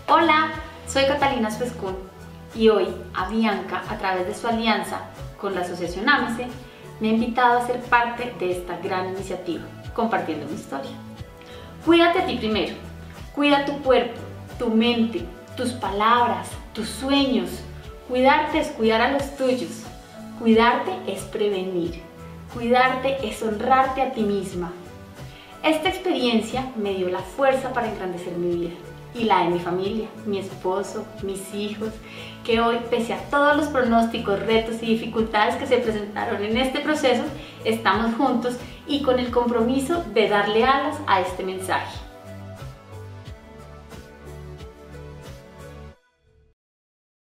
Hola, soy Catalina Suescún y hoy Avianca, a través de su alianza con la Asociación AMECE, me ha invitado a ser parte de esta gran iniciativa, compartiendo mi historia. Cuídate a ti primero, cuida tu cuerpo, tu mente, tus palabras, tus sueños. Cuidarte es cuidar a los tuyos, cuidarte es prevenir, cuidarte es honrarte a ti misma. Esta experiencia me dio la fuerza para engrandecer mi vida y la de mi familia, mi esposo, mis hijos, que hoy, pese a todos los pronósticos, retos y dificultades que se presentaron en este proceso, estamos juntos y con el compromiso de darle alas a este mensaje.